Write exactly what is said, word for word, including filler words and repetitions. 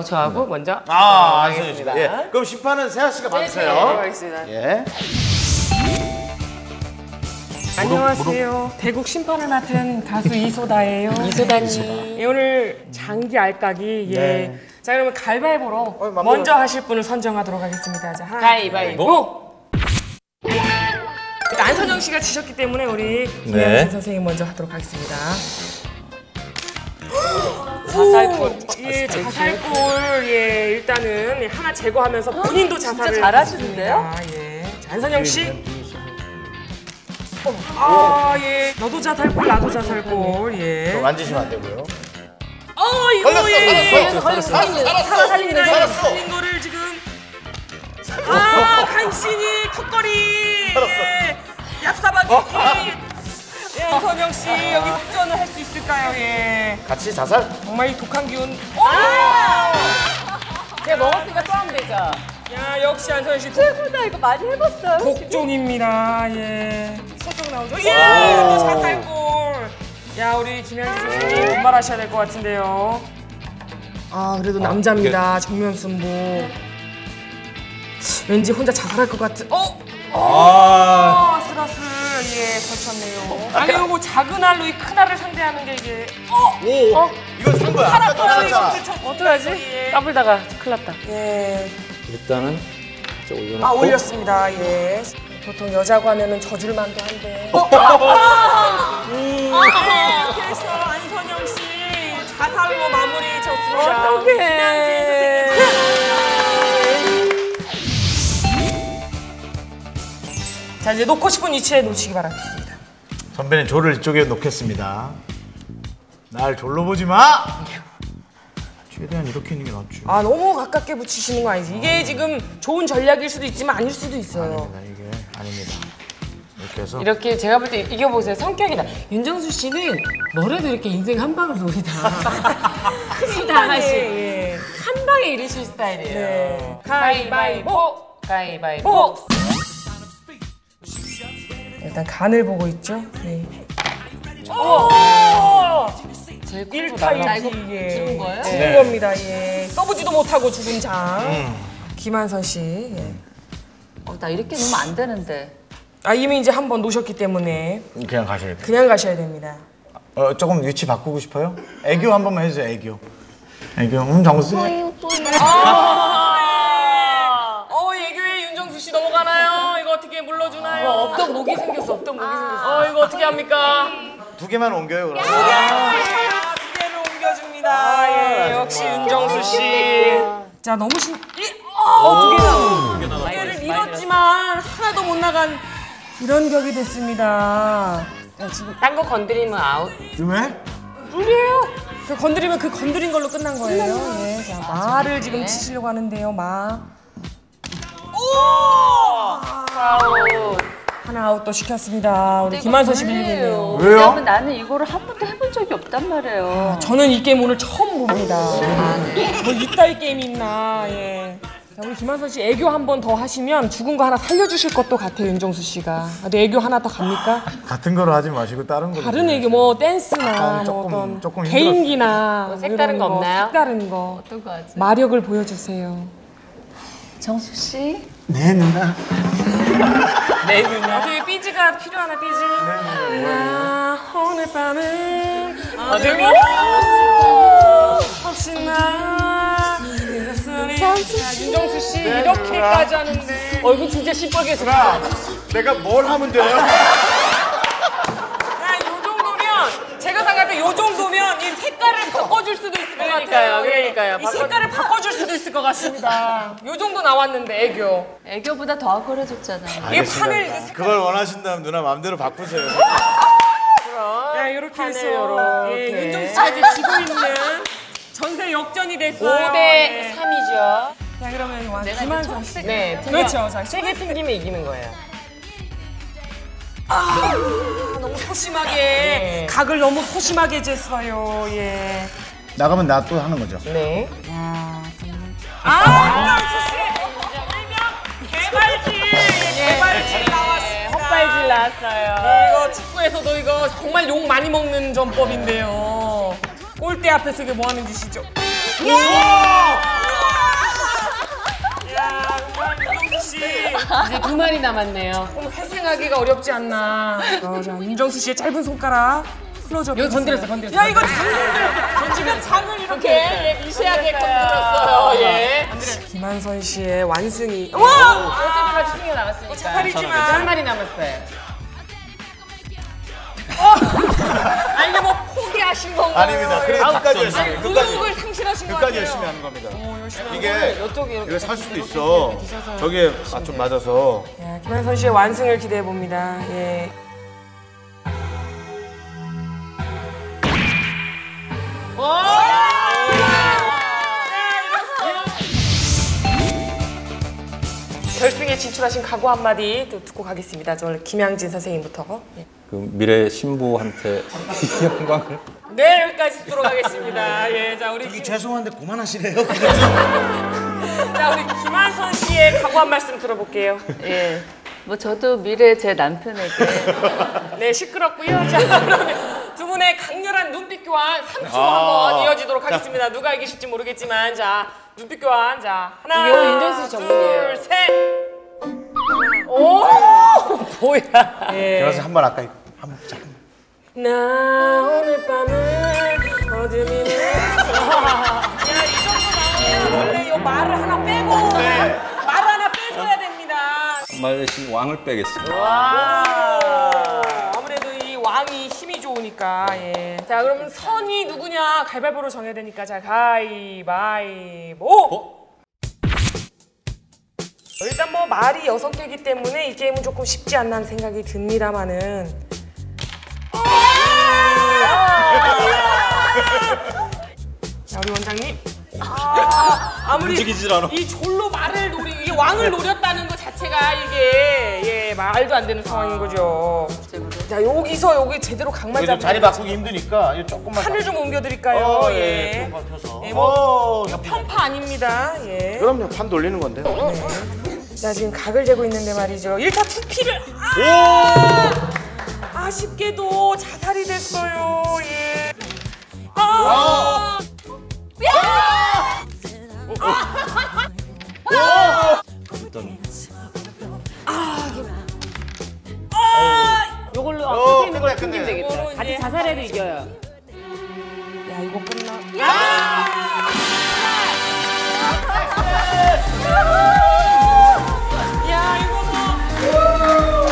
저하고 저하고 네. 먼저 아, 알겠습니다. 예. 그럼 심판은 세아 씨가 받으세요. 네, 알겠습니다. 예. 안녕하세요. 대국 심판을 맡은 가수 이소다예요. 이소다님. 예, 오늘 장기 알까기. 예. 네. 자, 그러면 가위바위보로 어, 먼저 하실 분을 선정하도록 하겠습니다. 자, 하나, 가위바위보. 일단 안선영 씨가 지셨기 때문에 우리 김현진 네. 선생님 먼저 하도록 하겠습니다. 자살골. 예, 자살골. 예, 일단은 하나 제거하면서 본인도 자살을. 진짜 잘하시는데요? 했습니다. 예. 자, 안선영 씨. 아, 예. 너도 자살골, 나도 자살골. 예. 만지시면 안 되고요. 어, 이거 걸렸어, 예. 걸렸어. 살았어, 살았어, 살았어, 살리는 살았어. 살린 거를 지금. 아, 간신히 턱걸이. 살았어. 얍사바기. 예, 안선영 씨 여기 흡전을 할 수 있을까요? 예. 같이 자살? 정말 이 독한 기운. 아! 제가 먹었으니까 또 하면 되죠. 야, 역시 안선영 씨 독, 최고다. 이거 많이 해봤어요. 독종입니다. 예. 소속 나오죠? 예. 또 자살골. 야, 우리 김현진 선생님 분발하셔야 될 것 같은데요. 아, 그래도 남자입니다. 정면 승부. 왠지 혼자 자살할 것 같은. 어? 아. 아슬아슬. 예, 걸쳤네요. 아니, 요거 작은 알로 이 큰 알을 상대하는 게 이게. 어? 오. 어? 이건 산 거야. 아까 또 샀잖아. 어떡하지? 까불다가 큰일 났다. 예. 일단은 이제 올려놓고. 아, 올렸습니다. 예. 보통 여자고 하면은 져줄만도 한데. 어? 음. 아, 그래서 안선영 씨 자살로 마무리 졌습니다. 어떡해. 자, 이제 놓고 싶은 위치에 놓치기 바라겠습니다. 선배는 조를 이쪽에 놓겠습니다. 날 졸로 보지 마. 최대한 이렇게 있는 게 낫지. 아, 너무 가깝게 붙이시는 거 아니지? 이게 지금 좋은 전략일 수도 있지만 아닐 수도 있어요. 아닙니다. 이게 아닙니다. 이렇게 해서. 이렇게 제가 볼 때 이겨 보세요. 성격이다. 윤정수 씨는 뭐래도 이렇게 인생 한 방을 노리다. 크다 하시. 예. 한 방에 이르실 스타일이에요. 네. 가위바위보. 가위바위보. 일단 간을 보고 있죠. 네. 제일 큰 일 거 타 나가. 일 피. 예. 죽은 거예요? 죽은 네. 겁니다. 예. 써보지도 못하고 죽은 장. 음. 김한선 씨. 예. 어, 나 이렇게 놓으면 안 되는데. 아, 이미 이제 한 번 놓으셨기 때문에 그냥 가셔야 돼. 그냥 가셔야 됩니다. 어, 조금 위치 바꾸고 싶어요? 애교 한 번만 해주세요. 애교. 애교. 음, 정수. 어, 예교에 윤정수 씨 넘어가나요? 이거 어떻게 물러주나요? 어, 없던 목이 생겼어. 없던 목이 생겼어. 어, 이거 어떻게 합니까? 두 개만 옮겨요, 그럼. 아, 두 개를 옮겨줍니다. 예, 역시 윤정수 씨. 자, 너무 신. 이, 어, 두 개나. 두 개를 밀었지만 하나도 못 나간 이런 격이 됐습니다. 자, 지금 딴 거 건드리면 아웃. 좀 해? 룰이에요. 그 건드리면 그 건드린 걸로 끝난 거예요. 예, 자, 마를 지금 치시려고 하는데요, 마. 오! 아웃. 하나 아웃 또 시켰습니다. 우리 김한선 씨 밀리고 있네요. 왜요? 왜냐면 나는 이거를 한 번도 해본 적이 없단 말이에요. 저는 이 게임 오늘 처음 봅니다. 뭐 이따위 게임이 있나. 예. 자, 우리 김한선 씨 애교 한 번 더 하시면 죽은 거 하나 살려주실 것도 같아요, 윤정수 씨가. 근데 애교 하나 더 갑니까? 같은 거로 하지 마시고 다른 거로. 다른 애교 뭐 댄스나 약간 뭐 조금- 어떤 조금 개인기나 뭐 색다른 이런 거 없나요? 색다른 거. 어떤 거 하지? 마력을 보여주세요. 정수 씨? 네, 누나. 네, 누나. 어떻게 삐지가 필요하나 삐지? 나 오늘 밤은 어디 비 혹시나 자, 윤정수 씨 이렇게까지 하는데 얼굴 진짜 시뻘개서. 누나, 내가 뭘 하면 돼요? 야, 이 정도면 제가 생각할 때 이 정도면 이 색깔을 바꿔줄 수도 있을 것 그러니까요, 같아요. 그러니까요. 이 색깔을 바꿔줄 수도 있을 것 같습니다. 이 정도 나왔는데 애교. 애교보다 더한 걸 해줬잖아요. 이 판을 이제 색깔- 그걸 원하신다면 누나 마음대로 바꾸세요. 야, 이렇게 해서 판을 예, 이렇게. 윤정수 씨가 이제 지고 있는 전세 역전이 됐어요. 오 대 삼이죠. 자, 그러면 와, 내가 김한선 씨. 네. 그렇죠. 자, 세개 튕기면 이기는 거예요. 아, 너무 소심하게 네. 각을 너무 소심하게 쟀어요. 예. 나가면 나 또 하는 거죠. 네. 아, 윤정수 씨. 일명 개발질. 개발질 나왔습니다. 헛발질 나왔어요. 이거 축구에서도 이거 정말 욕 많이 먹는 전법인데요. 골대 앞에서 이게 뭐 하는 짓이죠? 오! 두 마리 남았네요. 조금 회생하기가 어렵지 않나. 어, 자, 윤정수 씨의 짧은 손가락 풀어줘. 여기 건드렸어, 건드렸어. 야, 이거 장을 지금 장을 이렇게 예, 미세하게 건드렸어요. 예. 김한선 씨의 완승이. 어, 와! 어쨌든 다 튕겨 나갔으니까. 차팔이지만 한 마리 남았어요. 아, 이게 뭐 포기하신 건가요? 아닙니다. 그래도 끝까지 열심히. 끝까지. 의욕을 상실하신 것 끝까지 같아요. 열심히 하는 겁니다. 열심히 이게 이쪽에 이렇게 이거 살 수도 있어. 저게 아, 좀 맞아서. 야, 김한선 씨의 완승을 기대해 봅니다. 예. 결승에 진출하신 각오 한마디 또 듣고 가겠습니다. 저 김양진 선생님부터. 예. 그 미래 신부한테 이 영광을 네, 여기까지 듣도록 하겠습니다. 예, 자 우리 김, 죄송한데 그만하시래요. 자 우리 김한선 씨의 각오 한 말씀 들어볼게요. 예. 뭐 저도 미래 제 남편에게 네, 시끄럽고요. 자, 그러면 두 분의 강렬한 눈빛 교환 삼 초 한번 이어지도록 하겠습니다. 누가 이기실지 모르겠지만, 자, 눈빛 교환. 자, 하나, 이거 윤정수 씨 전문이에요. 둘, 셋. 오! 뭐야? 예. 그래서 한번 아까 이거 한번 잠깐. 나 오늘 밤을 어둠이 야, 이 정도 나오면 원래 이 말을 하나 빼고 말을 하나 빼줘야 됩니다. 말 대신 왕을 빼겠습니다. 와, 아무래도 이 왕이 힘이 좋으니까. 예. 자, 그러면 선이 누구냐 가위바위보로 정해야 되니까, 자, 가위바위보. 어? 일단 뭐 말이 여섯 개이기 때문에 이 게임은 조금 쉽지 않나 하는 생각이 듭니다만은. 자, 우리 원장님. 아, 아무리 움직이질 않아. 이 졸로 말을 노리, 이 왕을 노렸다는 것 자체가 이게 예, 말도 안 되는 상황인 거죠. 자, 여기서 여기 제대로 각만 이거 좀 잡는 자리 바꾸기 힘드니까 이거 조금만. 판을 좀 옮겨드릴까요? 어, 예. 예. 좀 펴서. 예, 뭐 어, 이거 편파 아닙니다. 예. 그럼요. 판 돌리는 건데. 자, 지금 각을 재고 있는데 말이죠. 일 타 투피를 아! 아쉽게도 자살이 됐어요. 예. 아! 요걸로 어, 끝에 있는 걸 끝내, 끝내. 숨기면 되겠다. 요거는 같이 이제 자살해도 이겨요. 야, 이거 끝나. 야, 이거 뭐.